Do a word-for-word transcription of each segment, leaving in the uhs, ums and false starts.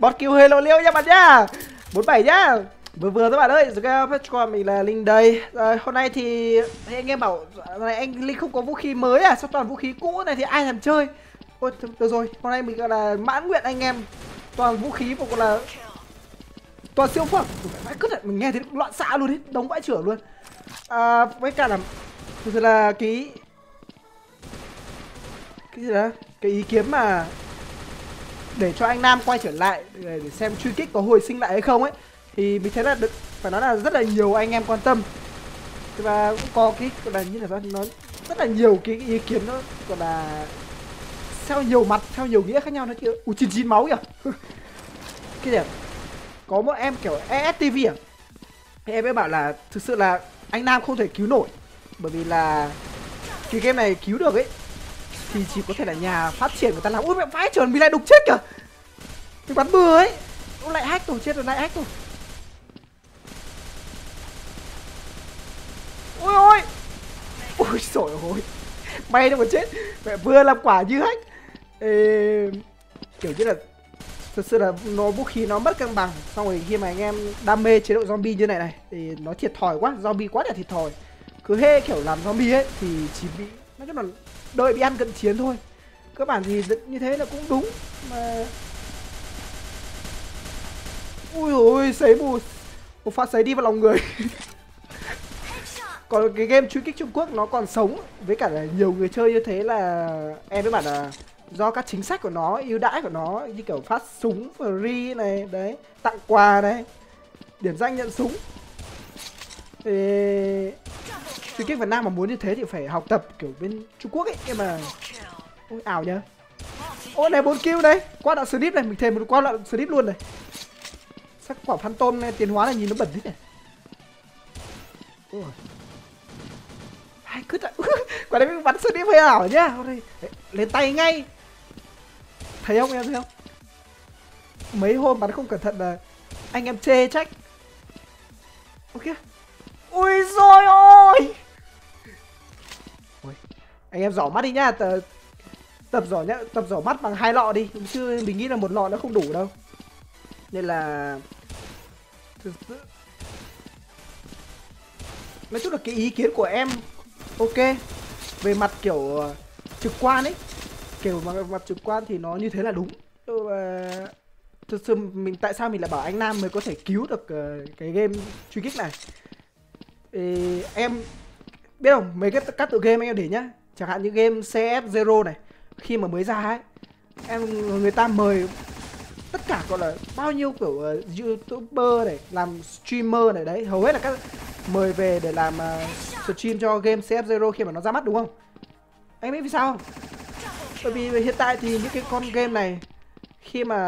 Bot kill hơi lộ liêu nha bạn nhá. bốn bảy nhá. Vừa vừa các bạn ơi, rồi mình là Linh đây. Rồi, hôm nay thì anh em bảo này anh Linh không có vũ khí mới à? Sao toàn vũ khí cũ này thì ai thèm chơi? Ôi được rồi, hôm nay mình gọi là mãn nguyện anh em. Toàn vũ khí và gọi là toàn siêu phẩm. Vãi cứt, mình nghe thấy loạn xạ luôn đấy, đống vãi trưởng luôn. À, với cả là thực sự là cái cái gì đó, cái ý kiến mà để cho anh Nam quay trở lại để, để xem truy kích có hồi sinh lại hay không ấy, thì mình thấy là được, phải nói là rất là nhiều anh em quan tâm. Và cũng có cái gọi là như là nó rất là nhiều cái ý kiến nó gọi là theo nhiều mặt, theo nhiều nghĩa khác nhau. Nó kiểu u chín chín máu kìa. Cái gì à? Có một em kiểu e ét tê vê à, thì em ấy bảo là thực sự là anh Nam không thể cứu nổi, bởi vì là cái game này cứu được ấy thì chỉ có thể là nhà phát triển người ta làm. Ui mẹ vãi trời, mình lại đục chết kìa, mình bắn bừa ấy. Ôi lại hack rồi, chết rồi, lại hack rồi. Ôi ôi ôi trời ơi, may đâu mà chết, mẹ vừa làm quả như hack. Ê, kiểu như là thực sự là nó vũ khí nó mất cân bằng, xong rồi khi mà anh em đam mê chế độ zombie như này này thì nó thiệt thòi quá, zombie quá là thiệt thòi. Cứ hễ kiểu làm zombie ấy thì chỉ bị, nói chung là đợi bị ăn cận chiến thôi. Cơ bản thì như thế là cũng đúng mà. Ui ôi, sấy mù, một phát sấy đi vào lòng người. Còn cái game truy kích Trung Quốc nó còn sống, với cả là nhiều người chơi như thế là em với bạn là do các chính sách của nó, ưu đãi của nó, như kiểu phát súng free này đấy, tặng quà này, điểm danh nhận súng. Thì truy kích Việt Nam mà muốn như thế thì phải học tập kiểu bên Trung Quốc ấy. Nhưng mà ôi ảo nhá. Ôi này bốn kill này, qua đoạn slip này, mình thèm một qua đoạn slip luôn này. Sắc quả phantom này, tiến hóa này nhìn nó bẩn thế này. Ôi hai cứt ạ. Quả đấy mình bắn slip hơi ảo nhá. Đây, lên tay ngay. Thấy không em, thấy không? Mấy hôm bắn không cẩn thận là anh em chê trách. Ok. Ui rồi ôi. Ôi, anh em giỏ mắt đi nhá. Tờ, tập giỏ nhá, tập giỏ mắt bằng hai lọ đi, chứ mình nghĩ là một lọ nó không đủ đâu. Nên là nói chung là cái ý kiến của em ok. Về mặt kiểu trực quan ấy, kiểu mặt, mặt trực quan thì nó như thế là đúng. uh, Thực sự mình tại sao mình lại bảo anh Nam mới có thể cứu được uh, cái game truy kích này. Thì em biết không, mấy cái các tựa game anh em để nhá, chẳng hạn như game xê ép Zero này, khi mà mới ra ấy, em người ta mời tất cả gọi là bao nhiêu kiểu uh, youtuber này, làm streamer này đấy, hầu hết là các mời về để làm uh, stream cho game xê ép Zero khi mà nó ra mắt, đúng không? Anh biết vì sao không? Bởi vì hiện tại thì những cái con game này khi mà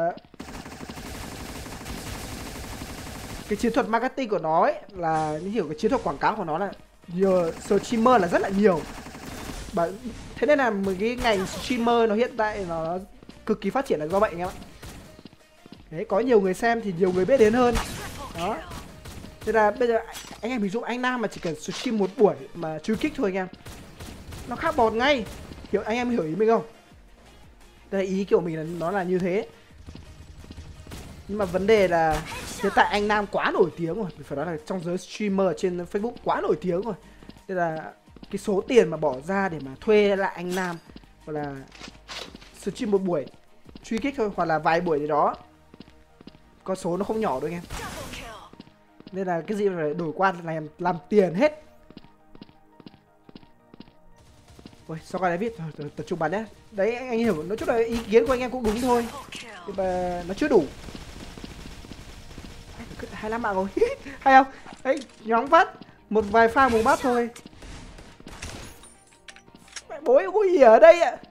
cái chiến thuật marketing của nó ấy, là như hiểu cái chiến thuật quảng cáo của nó là nhiều streamer là rất là nhiều. Và thế nên là một cái ngành streamer nó hiện tại nó cực kỳ phát triển là do vậy anh em ạ. Đấy, có nhiều người xem thì nhiều người biết đến hơn. Đó. Thế là bây giờ anh em ví dụ anh Nam mà chỉ cần stream một buổi mà truy kích thôi anh em, nó khác bọt ngay. Hiểu anh em hiểu ý mình không? Đây ý kiểu mình là nó là như thế. Nhưng mà vấn đề là hiện tại anh Nam quá nổi tiếng rồi, mình phải nói là trong giới streamer trên Facebook quá nổi tiếng rồi. Nên là cái số tiền mà bỏ ra để mà thuê lại anh Nam hoặc là stream một buổi truy kích thôi, hoặc là vài buổi gì đó, con số nó không nhỏ đâu anh em. Nên là cái gì phải đổi qua làm làm tiền hết. Ôi sao cái đấy viết tập trung bắn nhé. Đấy anh, anh hiểu, nói chung là ý kiến của anh em cũng đúng thôi, nhưng mà nó chưa đủ. hai mươi lăm mạng rồi. Hay không? Đấy, nhóm phát một vài pha mù mắt thôi. Mẹ bối có gì ở đây ạ?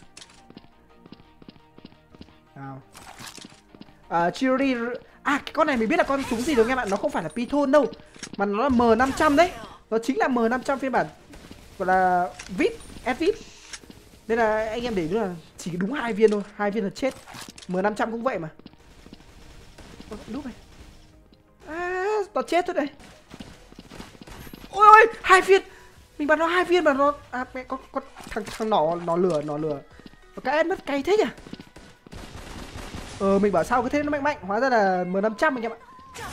Nào. À, Chiri. À cái con này mình biết là con súng gì rồi anh em ạ. Nó không phải là Python đâu, mà nó là M năm trăm đấy. Nó chính là M năm trăm phiên bản gọi là vê i pê, ét vê i pê. Nên là anh em để nữa là chỉ đúng hai viên thôi, hai viên là chết. M năm trăm cũng vậy mà. Ôi, lúc này. À, nó chết thôi đây. Ôi ôi, hai viên. Mình bắn nó hai viên mà nó à mẹ có có thằng thằng nỏ nó lửa nó lửa. Nó cái mất cay thế nhỉ? Ờ mình bảo sao cứ thế nó mạnh mạnh, hóa ra là M năm trăm anh em ạ.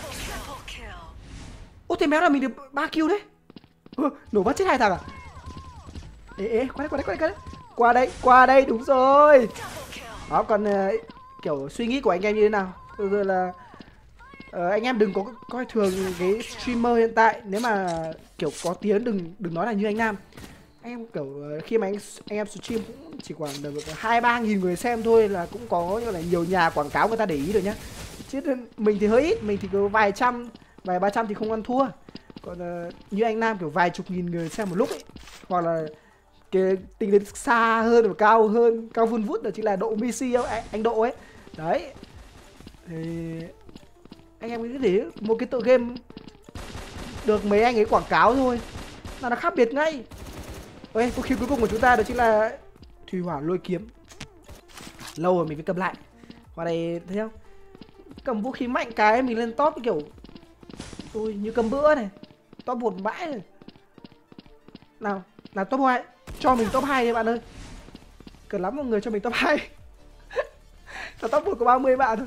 Ô thế méo là mình được ba kill đấy. Ừ, nổ bắn chết hai thằng à? Ê ê qua đây qua đây qua đây qua đây qua đây đúng rồi. Đó còn uh, kiểu suy nghĩ của anh em như thế nào? Rồi, rồi là uh, anh em đừng có coi thường cái streamer hiện tại, nếu mà kiểu có tiếng đừng đừng nói là như anh Nam. Anh em kiểu uh, khi mà anh anh em stream cũng chỉ khoảng được hai ba nghìn người xem thôi là cũng có như là nhiều nhà quảng cáo người ta để ý rồi nhá. Chứ mình thì hơi ít, mình thì có vài trăm vài ba trăm thì không ăn thua. Còn uh, như anh Nam kiểu vài chục nghìn người xem một lúc ấy, hoặc là cái tính đến xa hơn và cao hơn, cao vun vút là chính là độ Messi anh, anh Độ ấy. Đấy. Thì anh em cứ để một cái tựa game được mấy anh ấy quảng cáo thôi là nó khác biệt ngay. Ôi, vũ khí cuối cùng của chúng ta đó chính là thủy hỏa lôi kiếm. Lâu rồi mình mới cầm lại. Qua đây thấy không? Cầm vũ khí mạnh cái mình lên top kiểu ôi như cầm bữa này. Top một bãi này. Nào, là top hai. Cho mình top hai đi bạn ơi. Cần lắm mọi người cho mình top hai. Là top một có ba mươi bạn thôi.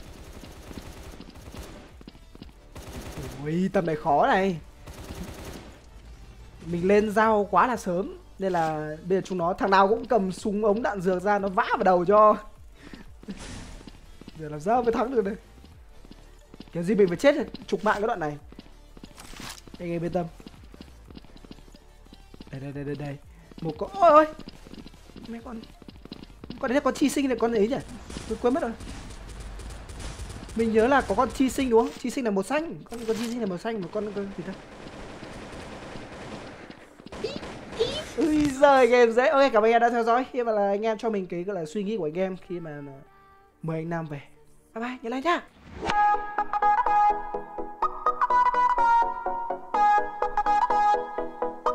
Ui, tầm này khó này. Mình lên giao quá là sớm nên là bây giờ chúng nó thằng nào cũng cầm súng ống đạn dược ra nó vã vào đầu cho. Giờ làm sao mới thắng được đây. Kiểu gì mình phải chết chục mạng cái đoạn này. Anh em yên tâm. Đây đây đây đây đây. Một con ôi ôi. Mấy con con đấy là con chi sinh này, con ấy nhỉ? Tôi quên mất rồi. Mình nhớ là có con chi sinh đúng không? Chi sinh là màu xanh, con con chi sinh là màu xanh, một con con gì ta? Ui giời, game dễ. Ok, cảm ơn anh em đã theo dõi. Hy vọng là anh em cho mình cái gọi là suy nghĩ của anh em khi mà mời anh Nam về. Bye bye, nhớ like nhá.